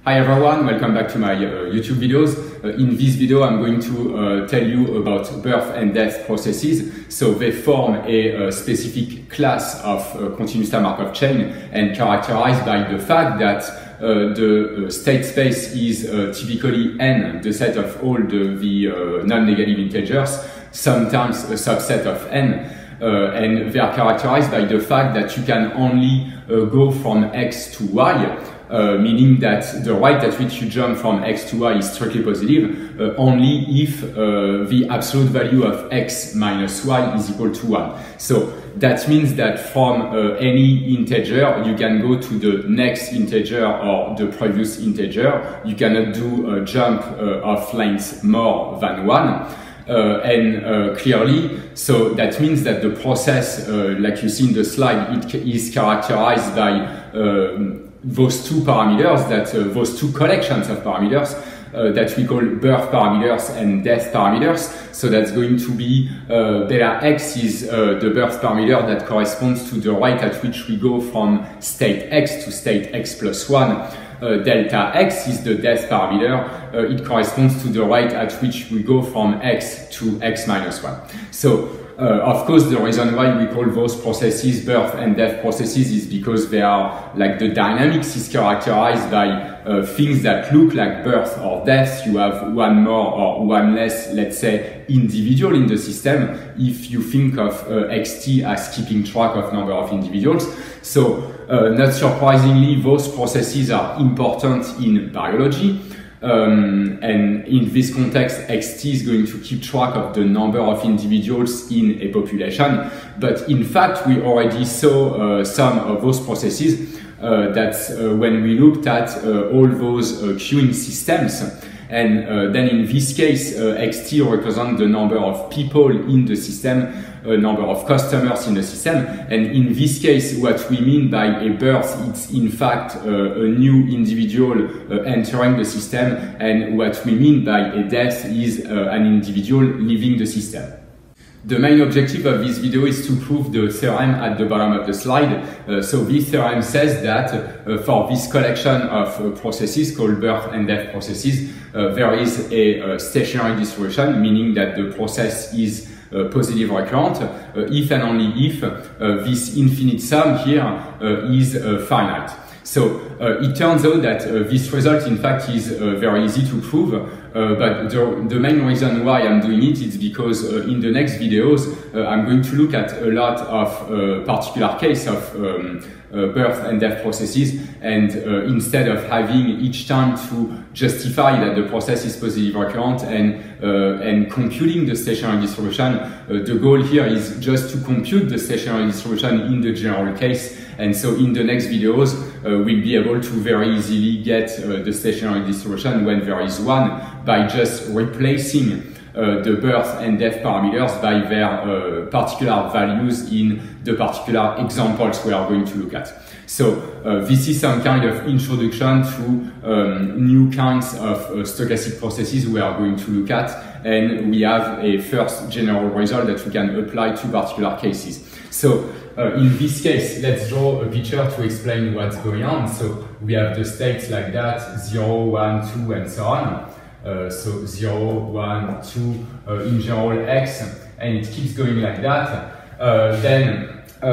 Hi everyone, welcome back to my YouTube videos. In this video I'm going to tell you about birth and death processes. So they form a specific class of continuous time Markov chain and characterized by the fact that the state space is typically n, the set of all the non-negative integers, sometimes a subset of n. And they are characterized by the fact that you can only go from x to y, meaning that the rate at which you jump from x to y is strictly positive only if the absolute value of x minus y is equal to 1. So that means that from any integer you can go to the next integer or the previous integer. You cannot do a jump of length more than 1. Clearly, so that means that the process, like you see in the slide, it is characterized by those two parameters, those two collections of parameters that we call birth parameters and death parameters. So that's going to be beta x is the birth parameter that corresponds to the rate at which we go from state x to state x plus 1. Delta x is the death parameter. It corresponds to the rate at which we go from x to x minus 1. So of course, the reason why we call those processes birth and death processes is because they are, like, the dynamics is characterized by things that look like birth or death. You have one more or one less, let's say, individual in the system if you think of xt as keeping track of number of individuals. So not surprisingly, those processes are important in biology. And in this context, xt is going to keep track of the number of individuals in a population. But in fact, we already saw some of those processes when we looked at all those queuing systems. And then in this case, xt represents the number of people in the system, number of customers in the system. And in this case, what we mean by a birth, it's in fact a new individual entering the system. And what we mean by a death is an individual leaving the system. The main objective of this video is to prove the theorem at the bottom of the slide. So this theorem says that for this collection of processes called birth and death processes, there is a stationary distribution, meaning that the process is positive recurrent if and only if this infinite sum here is finite. So it turns out that this result, in fact, is very easy to prove, but the main reason why I'm doing it is because in the next videos I'm going to look at a lot of particular case of birth and death processes, and instead of having each time to justify that the process is positive recurrent and computing the stationary distribution, the goal here is just to compute the stationary distribution in the general case. And so in the next videos, we'll be able to very easily get the stationary distribution when there is one by just replacing the birth and death parameters by their particular values in the particular examples we are going to look at. So this is some kind of introduction to new kinds of stochastic processes we are going to look at, and we have a first general result that we can apply to particular cases. So in this case, let's draw a picture to explain what's going on. So we have the states like that, 0, 1, 2, and so on. So 0, 1, 2, in general x, and it keeps going like that. Then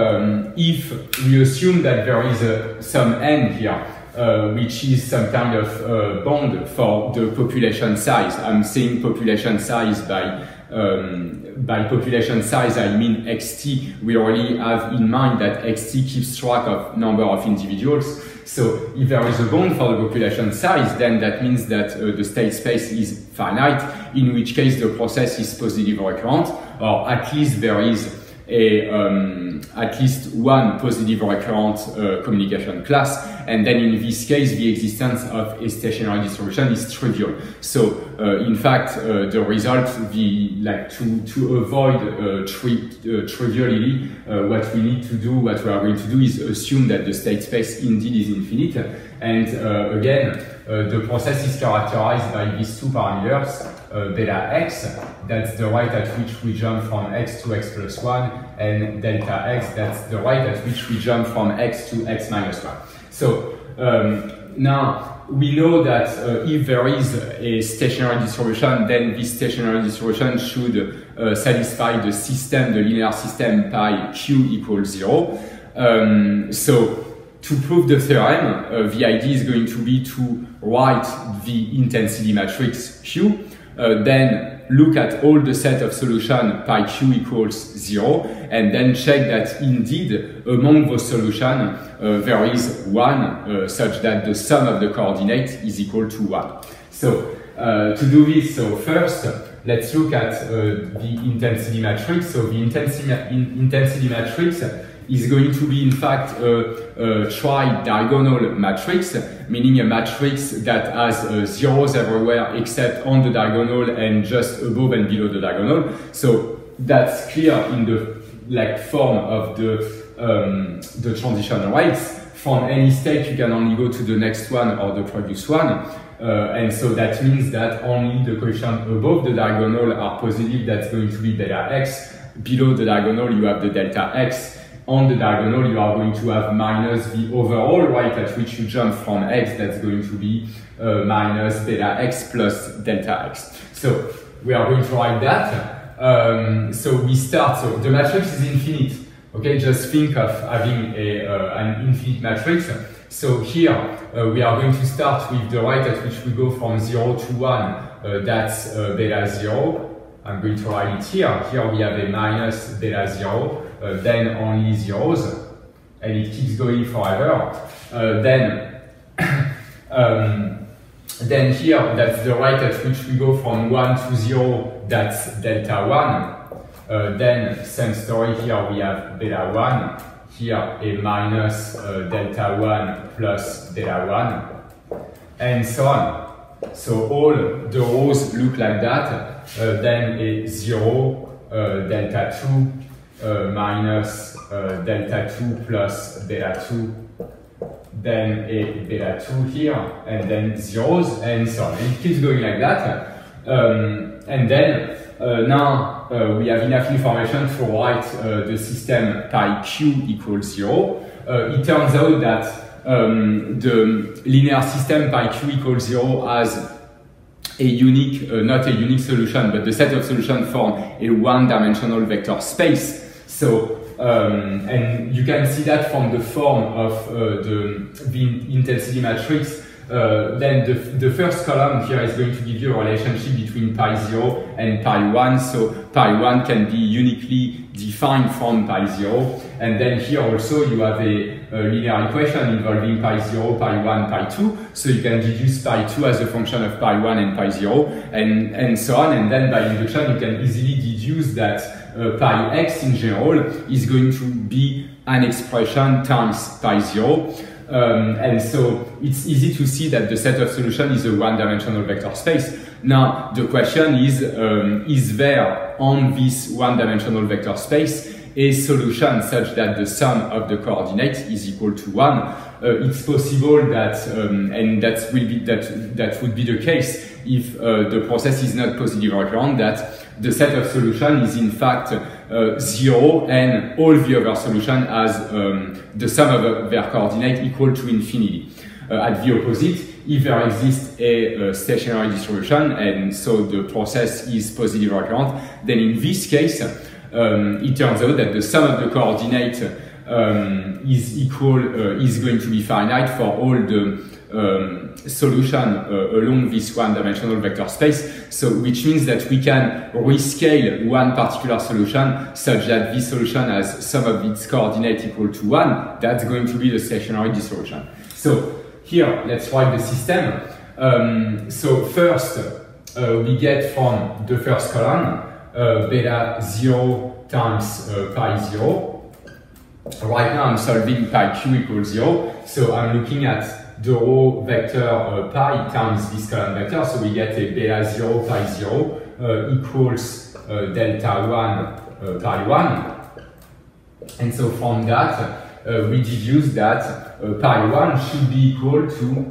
if we assume that there is some n here, which is some kind of bond for the population size. I'm saying population size by population size I mean xt. We already have in mind that xt keeps track of number of individuals. So if there is a bond for the population size, then that means that the state space is finite, in which case the process is positive recurrent, or at least there is at least one positive recurrent communication class, and then in this case the existence of a stationary distribution is trivial. So in fact the result, to avoid triviality, what we need to do, what we are going to do is assume that the state space indeed is infinite, and again the process is characterized by these two parameters, beta x, that's the rate at which we jump from x to x plus 1, and delta x, that's the rate at which we jump from x to x minus 1. So now we know that if there is a stationary distribution, then this stationary distribution should satisfy the system, the linear system pi q equals 0. So to prove the theorem, the idea is going to be to write the intensity matrix Q, then look at all the set of solution pi Q equals 0, and then check that indeed among those solutions there is one such that the sum of the coordinate is equal to 1. So to do this, so first let's look at the intensity matrix. So the intensity matrix is going to be in fact a tri-diagonal matrix, meaning a matrix that has zeros everywhere except on the diagonal and just above and below the diagonal. So that's clear in the form of the transition rates. From any state you can only go to the next one or the previous one. And so that means that only the coefficient above the diagonal are positive, that's going to be beta x. Below the diagonal you have the delta x. On the diagonal you are going to have minus the overall rate at which you jump from x, that's going to be minus beta x plus delta x. So we are going to write that. So we start, so the matrix is infinite. Okay, just think of having an infinite matrix. So here we are going to start with the rate at which we go from 0 to 1, that's beta 0. I'm going to write it here. Here we have a minus beta 0, then only zeros, and it keeps going forever. Then here, that's the rate at which we go from 1 to 0, that's delta 1. Then, same story, here we have beta 1, here a minus delta 1 plus beta 1, and so on. So all the rows look like that. Then a 0, delta 2, minus delta 2 plus beta 2, then a beta 2 here, and then zeros, and so on. And it keeps going like that. And then now we have enough information to write the system pi q equals 0. It turns out that the linear system pi q equals 0 has a unique, not a unique solution, but the set of solutions form a one-dimensional vector space. So, and you can see that from the form of the intensity matrix. Then the first column here is going to give you a relationship between pi 0 and pi 1. So pi 1 can be uniquely defined from pi 0. And then here also you have a linear equation involving pi 0, pi 1, pi 2. So you can deduce pi 2 as a function of pi 1 and pi 0, and so on. And then by induction you can easily deduce that pi x in general is going to be an expression times pi 0. And so it's easy to see that the set of solution is a one-dimensional vector space. Now the question is there on this one-dimensional vector space a solution such that the sum of the coordinates is equal to 1? It's possible that, and that would be the case if the process is not positive recurrent, that the set of solution is in fact 0 and all the other solution has the sum of their coordinate equal to infinity. At the opposite, if there exists a stationary distribution and so the process is positive recurrent, then in this case it turns out that the sum of the coordinate is going to be finite for all the solution along this one-dimensional vector space. So which means that we can rescale one particular solution such that this solution has sum of its coordinate equal to 1. That's going to be the stationary distribution. So here, let's write the system. So first, we get from the first column beta 0 times pi 0. Right now I'm solving pi q equals 0, so I'm looking at the row vector pi times this column vector, so we get a beta 0 pi 0 equals delta 1 pi 1. And so from that we deduce that pi 1 should be equal to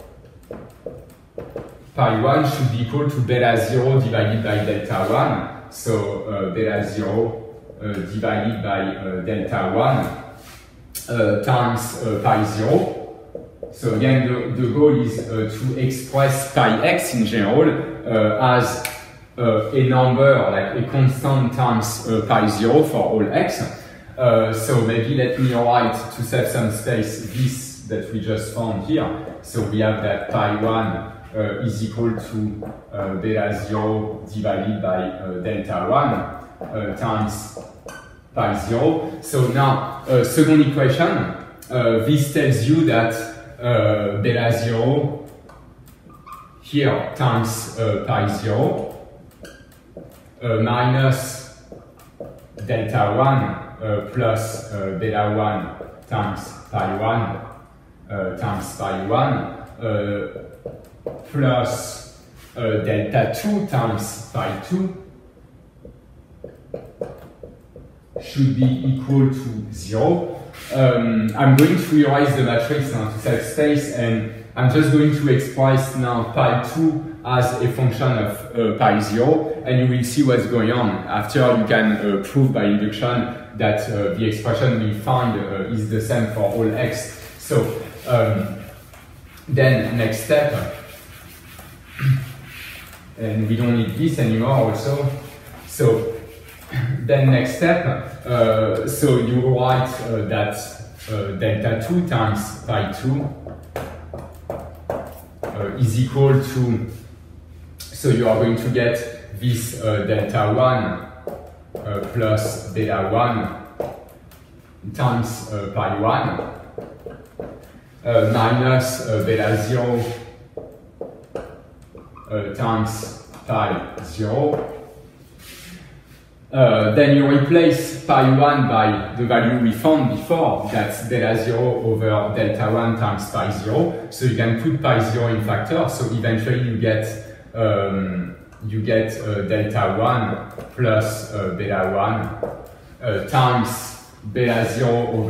beta 0 divided by delta 1. So beta 0 divided by delta 1 times pi 0. So So again, the goal is to express pi x in general as a number, like a constant times pi 0 for all x. So maybe let me write, to save some space, this that we just found here. So we have that pi 1 is equal to beta 0 divided by delta 1 times pi 0. So now, second equation, this tells you that beta 0 here times pi 0 minus delta 1 plus beta 1 times pi 1 times pi 1 plus delta 2 times pi 2 should be equal to 0. I'm going to rewrite the matrix now to save space, and I'm just going to express now pi 2 as a function of pi 0, and you will see what's going on. After, you can prove by induction that the expression we find is the same for all x. So then next step, and we don't need this anymore also. So then next step, so you write that delta 2 times pi 2 is equal to, so you are going to get this delta 1 plus beta 1 times pi 1 minus beta 0 times pi 0. Then you replace pi 1 by the value we found before, that's beta 0 over delta 1 times pi 0. So you can put pi 0 in factor, so eventually you get delta 1 plus beta 1 times beta 0 over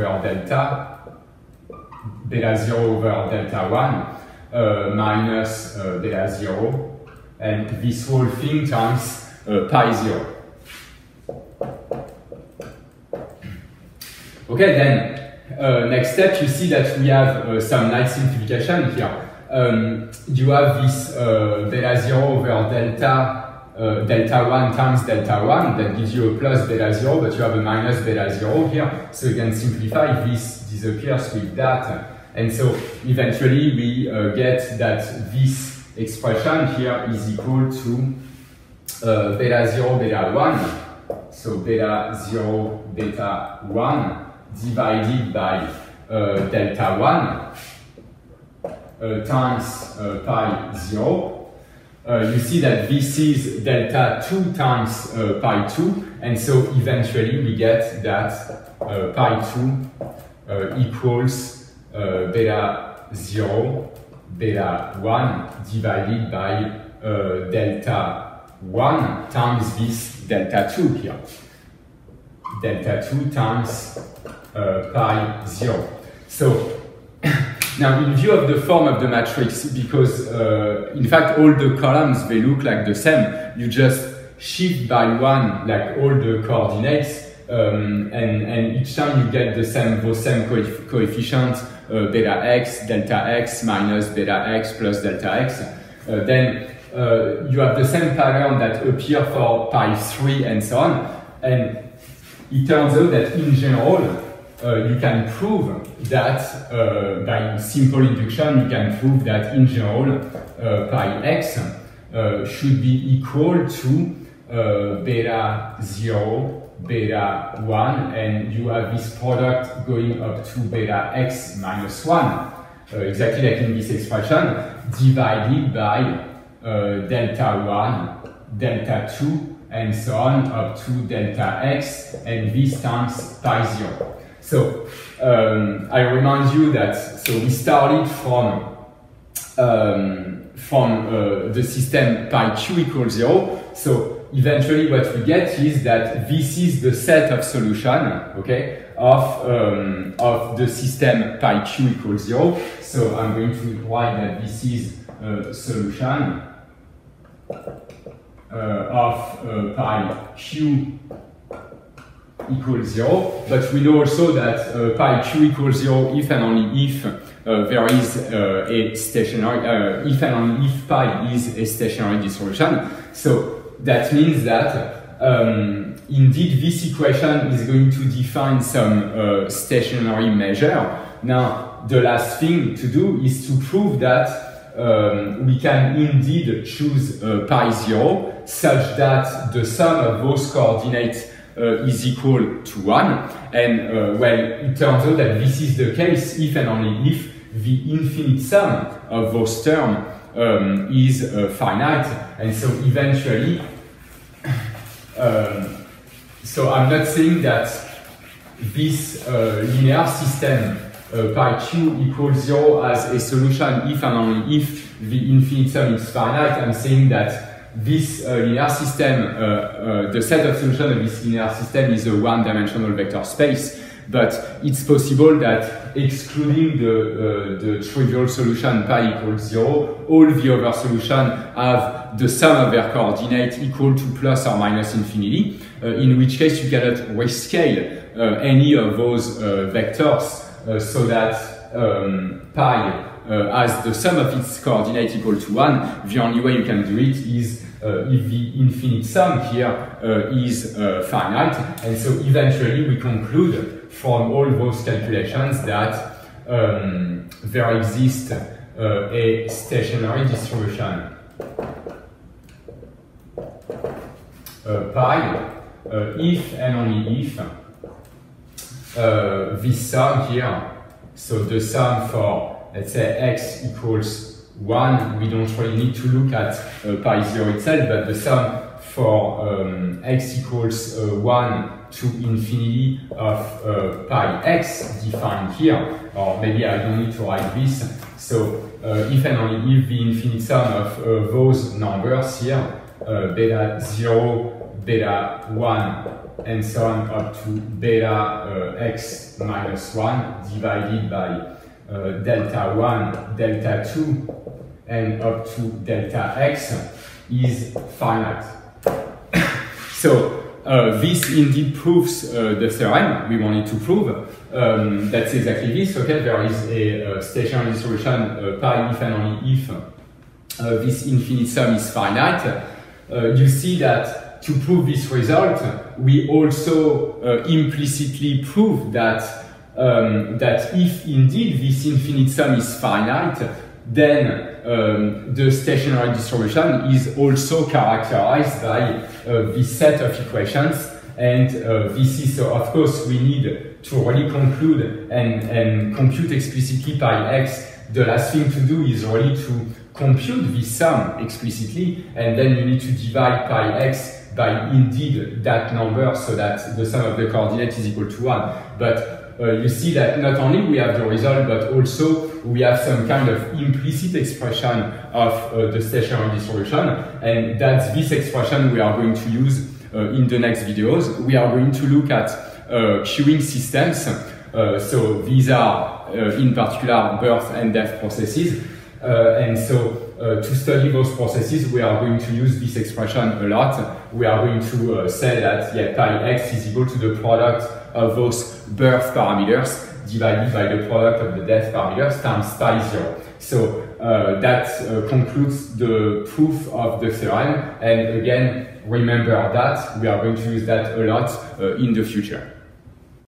delta 1 minus beta 0, and this whole thing times pi 0. Okay, then next step, you see that we have some nice simplification here. You have this beta 0 over delta 1 times delta 1, that gives you a plus beta 0, but you have a minus beta 0 here. So you can simplify, this disappears with that. And so eventually we get that this expression here is equal to beta 0, beta 1. So beta 0, beta 1 divided by delta 1 times pi 0. You see that this is delta 2 times pi 2, and so eventually we get that pi 2 equals beta 0, beta 1 divided by delta 1 times this delta 2 here. Delta 2 times pi 0. So now in view of the form of the matrix, because in fact all the columns, they look like the same, you just shift by 1 like all the coordinates, and each time you get the same, those same coefficients, beta x, delta x minus beta x plus delta x. Then you have the same pattern that appear for pi 3 and so on. And it turns out that in general, you can prove that by simple induction, you can prove that in general, pi x should be equal to beta 0, beta 1, and you have this product going up to beta x minus 1, exactly like in this expression, divided by delta 1, delta 2, and so on up to delta x, and this times pi 0. So I remind you that we started from the system pi q equals 0. So eventually what we get is that this is the set of solution, okay, of the system pi q equals 0. So I'm going to write that this is a solution of pi q equals 0, but we know also that pi q equals 0 if and only if there is a stationary, if and only if pi is a stationary distribution. So that means that indeed this equation is going to define some stationary measure. Now, the last thing to do is to prove that we can indeed choose pi 0 such that the sum of those coordinates is equal to 1. And well, it turns out that this is the case if and only if the infinite sum of those terms is finite. And so eventually, so I'm not saying that this linear system pi q equals 0 as a solution if and only if the infinite sum is finite. I'm saying that this linear system, the set of solutions of this linear system is a one-dimensional vector space, but it's possible that excluding the trivial solution pi equals 0, all the other solutions have the sum of their coordinates equal to plus or minus infinity, in which case you cannot rescale any of those vectors so that pi as the sum of its coordinates equal to 1. The only way you can do it is if the infinite sum here is finite. And so eventually we conclude from all those calculations that there exists a stationary distribution pi if and only if this sum here, so the sum for, let's say, x equals 1, we don't really need to look at pi 0 itself, but the sum for x equals 1 to infinity of pi x defined here, or maybe I don't need to write this. So if and only if the infinite sum of those numbers here, beta 0, beta 1, and so on up to beta x minus 1 divided by delta 1, delta 2, and up to delta x is finite. So this indeed proves the theorem we wanted to prove. That's exactly this. Okay, there is a stationary distribution pi if and only if this infinite sum is finite. You see that to prove this result, we also implicitly prove that that if indeed this infinite sum is finite, then the stationary distribution is also characterized by this set of equations. And this is, so of course, we need to really conclude and compute explicitly pi x. The last thing to do is really to compute this sum explicitly, and then you need to divide pi x by indeed that number so that the sum of the coordinates is equal to 1. But you see that not only we have the result, but also we have some kind of implicit expression of the stationary distribution, and that's this expression we are going to use in the next videos. We are going to look at queuing systems. So these are in particular birth and death processes. And so to study those processes, we are going to use this expression a lot. We are going to say that pi x is equal to the product of those birth parameters divided by the product of the death parameters times pi 0. So that concludes the proof of the theorem. And again, remember that we are going to use that a lot in the future.